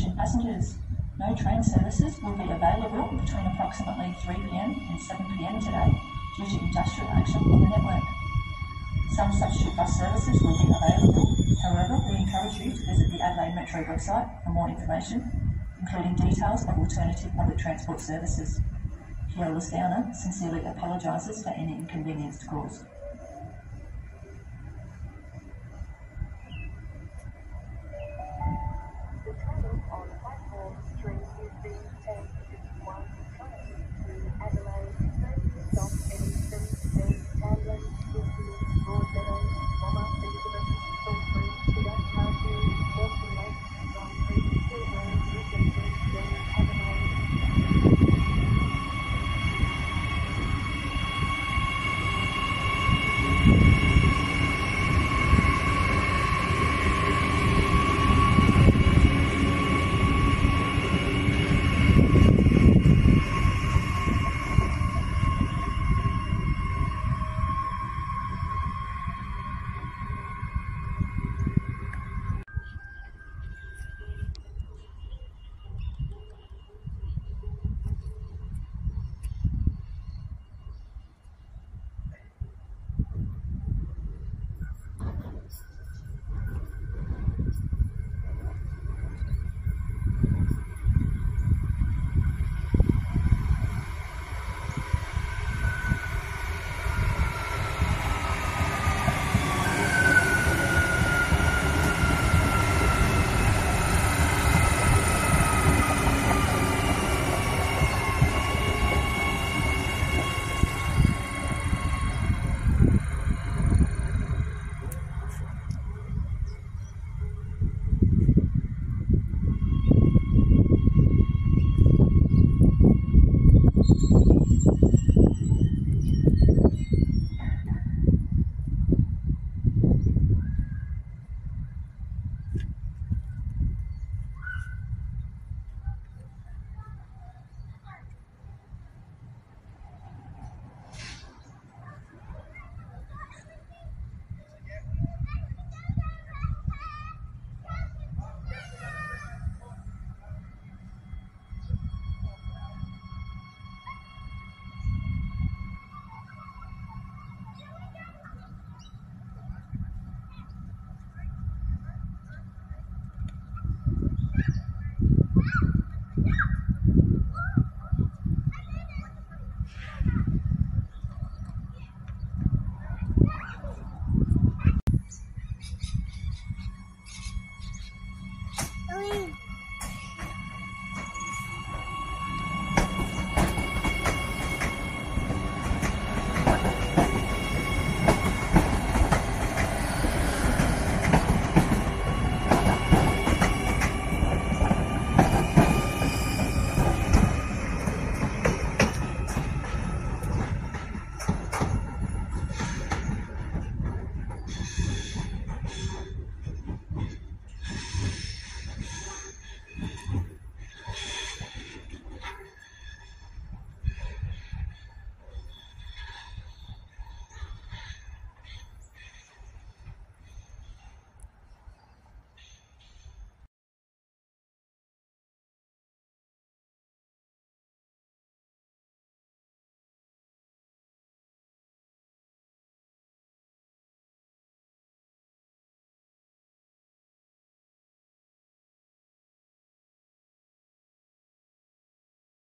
attention passengers. No train services will be available between approximately 3 p.m. and 7 p.m. today due to industrial action on the network. Some substitute bus services will be available. However, we encourage you to visit the Adelaide Metro website for more information, including details of alternative public transport services. Kia ora Downer sincerely apologises for any inconvenience caused. The train on platform 3 is being 1051 to Adelaide, first stop Eddington, then Tamlin, Wilfield, Broadmeadows, Bomber, Elizabeth, Salisbury, Tudor, Carrickville, Morstan Lake, Drum Creek, Kilburn, Newcastle, then Adelaide.